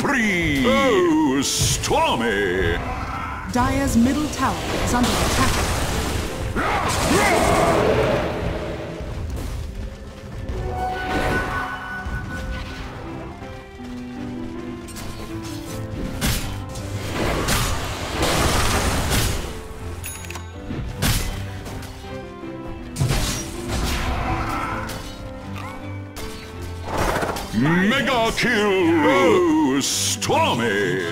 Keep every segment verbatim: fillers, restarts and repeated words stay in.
spree! Oh, stormy! Dire's middle tower is under attack. Mega kill! Oh, stormy!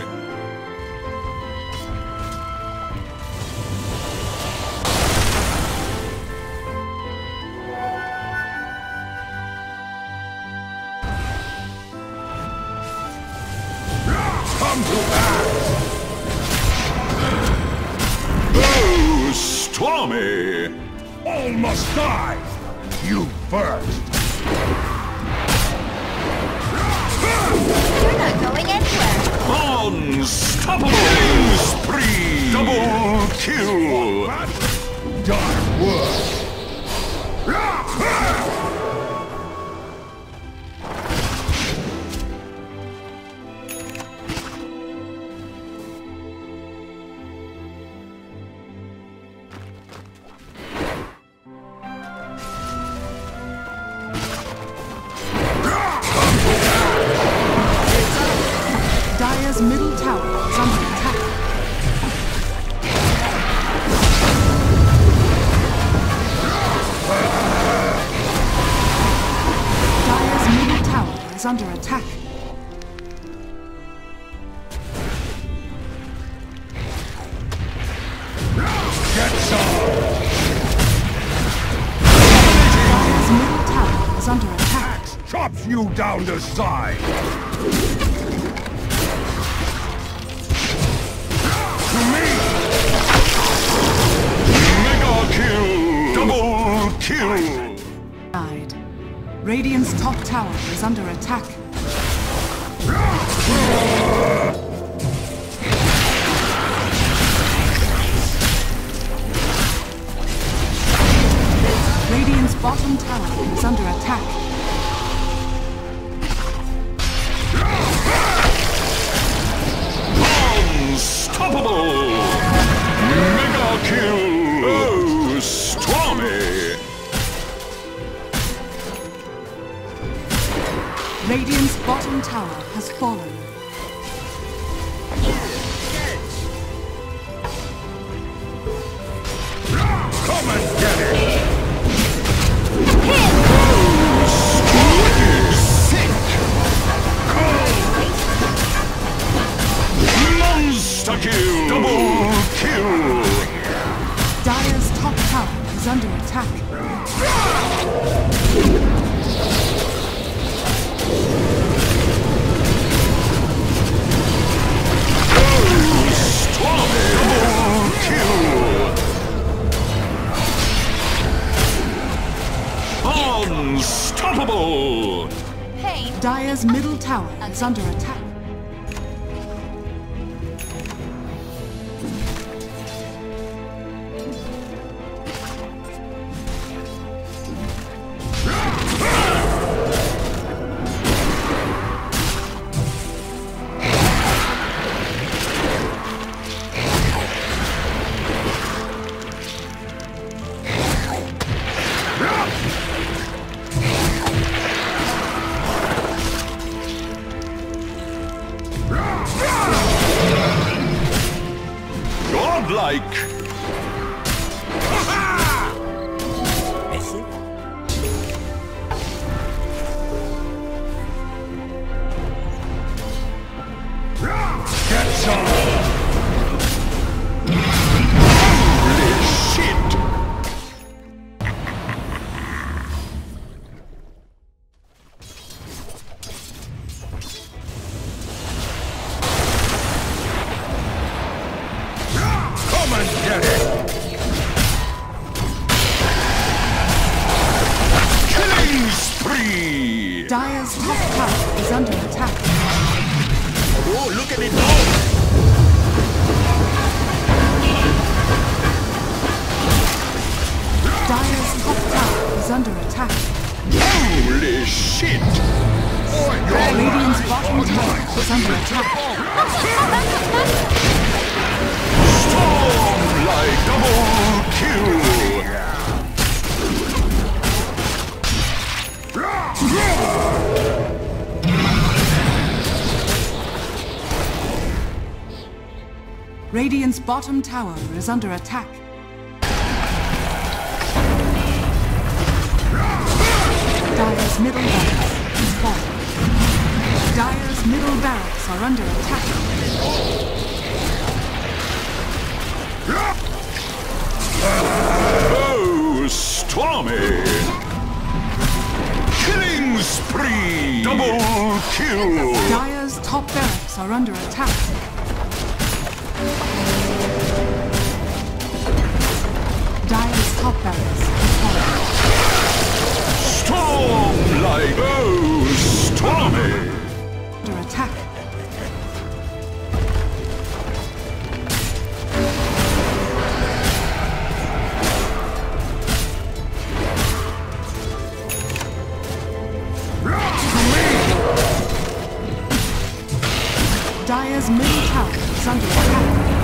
Come to pass! Oh, stormy! All must die! You first! You're not going anywhere. Unstoppable! Spree! Double kill! Dark wood! Dire's middle tower is under attack. Dire's middle tower is under attack. Get some! Dire's middle tower is under attack. Chops you down the side! To me! Mega kill! Double kill! Died. Radiant's top tower is under attack. Radiant's bottom tower is under attack. Unstoppable! Mega kill! Oh, stormy! Radiant's bottom tower has fallen. Come and get it! Monster kill! Double kill! Dire's top tower is under attack. Unstoppable! Pain. Dire's middle tower is under attack. Godlike! Get some! Holy shit! Come and get it! Killing spree! Dire's top tower is under attack. Oh, look at it now! Dire's top tower is under attack. Holy shit! Radiant's bottom tower is under attack. Storm like double kill. Radiant's bottom tower is under attack. Dire's middle barracks is falling. Dire's middle barracks are under attack. Oh, stormy! Killing spree! Double kill! Dire's top barracks are under attack. Dire's top barracks is falling. Storm like oh, stormy! Under attack. Dire's middle tower is under attack.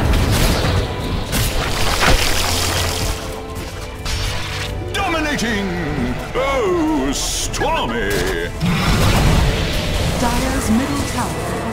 Dominating! Oh, stormy! Dire's middle tower